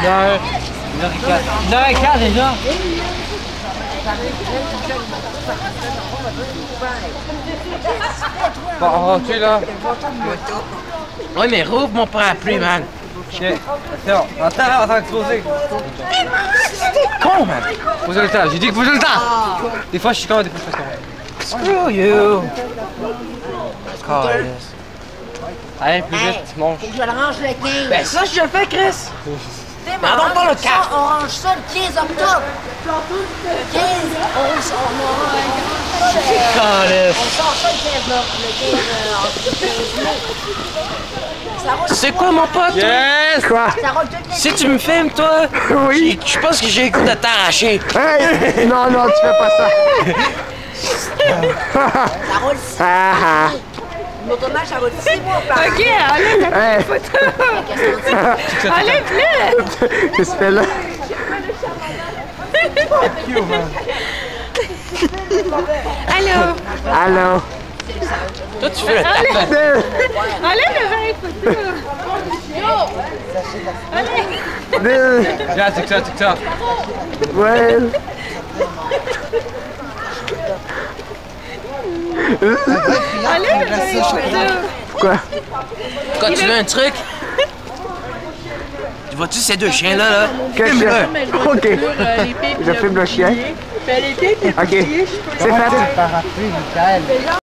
1h15 déjà. Bon, on rentre là. Ouais, mais rouvre mon parapluie, man. Ok, attends, exposer. Con, man. Posez le temps, j'ai dit que posez le temps. Des fois je suis con, des fois je suis pas con. Screw you. Allez, plus vite, mange. Faut que je le range le 15. Ben ça, je le fais, Chris. Pardon, pas le 4. On range ça le 15 octobre. 15, on sort ça le 15 mai. C'est quoi, mon pote? Yes! Quoi? Ça roule toutes les Si tu me filmes, toi, Oui. je pense que j'ai le goût de t'arracher. Hey! Non, non, tu fais pas ça. Ça roule 6 mois. Ah, ah. Une automate, ça roule 6 mois par an. Ok, enlève la Hey! photo. Enlève-le. Qu'est-ce que tu fais là? Allô. Allô? Toi, tu fais le tapin. Enlève le vrai photo. Viens, TikTok. Ouais. Enlève le vrai photo. Quoi? Quand tu veux un truc, tu vois-tu ces deux chiens-là, là? Quel chien? Ok. Je filme le chien. Elle était Ok. C'est fait.